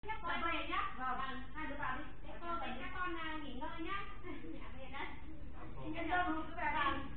Quay về nhá. Vâng. Hai đứa vào đi. Để cô với các con nghỉ ngơi nhá. Mẹ về đây. Yên tâm cứ về đi.